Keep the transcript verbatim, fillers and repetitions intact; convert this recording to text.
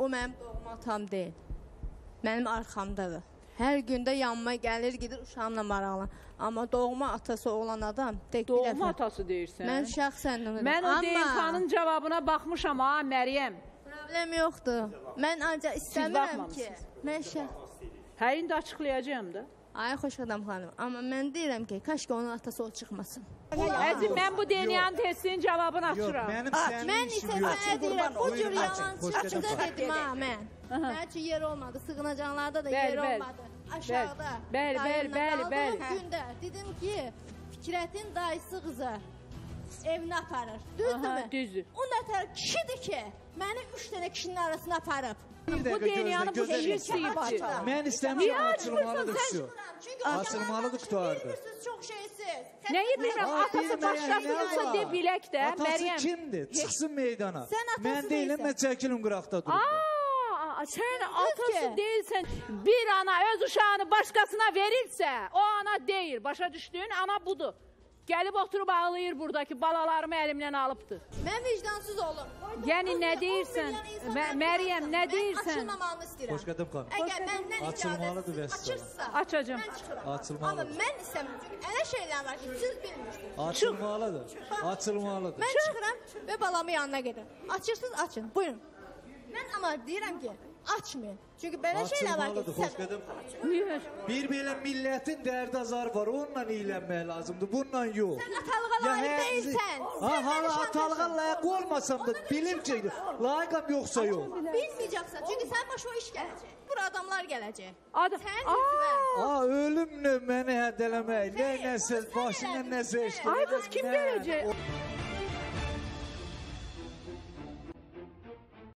o mənim doğma atam deyil. Mənim arxamdadır. Hər gündə yanıma gəlir, gedir uşağımla maraqlan. Amma doğma atası olan adam tek bir dəfə. Doğma atası deyirsən? Mən şəxsən dedim. Mən o D N K-nın cavabına baxmışam ha, Məryəm. Problem yoxdur. Mən ancaq istəmirəm ki. Mən şəxs. Hə, indi açıqlayacağım da. Ay, xoş adam xanım. Amma mən deyirəm ki, kaşki onun atası o çıxmasın. Əzim, mən bu D N K-nın testinin cavabını açıram. Mən isə sənə deyirəm, bu cür yalançı dedim ha, mən. Mən ki, yer olmadı, sığınacaqlarda da yer olmadı. Aşağıda, dayımla qaldığım gündə dedim ki, Fikrətin dayısı qızı evini aparır. Düzdürmü? Düzdür. O nətər kişidir ki, məni üç dənə kişinin arasına aparıb. Bu D N K-nı bu kişi istəyib ki. Mən istəmirəm, açılmalıdır şu. Açılmalıdır tutardı. Bilirsiniz, çox şeysiz. Nəyi bilirəm, atası başlasınsa de bilək də, Atası Məryəm. kimdir? Çıxsın meydana. Sən atası Mən deyiləm, mən çəkilim qıraqda durub. Aa, sən atası deyilsən. Bir ana öz uşağını başqasına verirsə, o ana deyil. Başa düşdün? Ana budur. Gəlib oturub ağlayır buradakı balalarımı əlimdən alıbdır. Mən vicdansız olum. Yəni nə deyirsən? Məryəm, nə deyirsən? Açılmamağını istəyirəm. Xoş qadın xanım. Əgər məndən Açılmalıdır icazəsiz vəssalam. açırsa, Açacağım. mən çıxıram. Açılmalıdır. Amma mən istəmirəm. Çünki elə şeylər var ki, siz bilmirsiniz. Açılmalıdır. Açılmalıdır. Mən çıxıram və balamın yanına gedirəm. Açırsınız, açın. Buyurun. Mən amma deyirəm ki, açmayın. Çünki belə şeylər var ki, Açılmalıdır, xoş qadın xanım. Niyə? Bir belə millətin dərd azarı var, onunla iylənmək lazımdır, bununla yox. sən atalığa layiq deyilsən. Ha, hala atalığa layiq olmasam da bilim ki, layiqam yoxsa yox. Bilməyəcəksən, çünki sən başına iş gələcək. Bura adamlar gələcək. Adam. Sən üzvə. Ha, ölümlə məni hədələmək, nə nəsə, başına nəsə eşkilə. Ay qız, kim gələcək?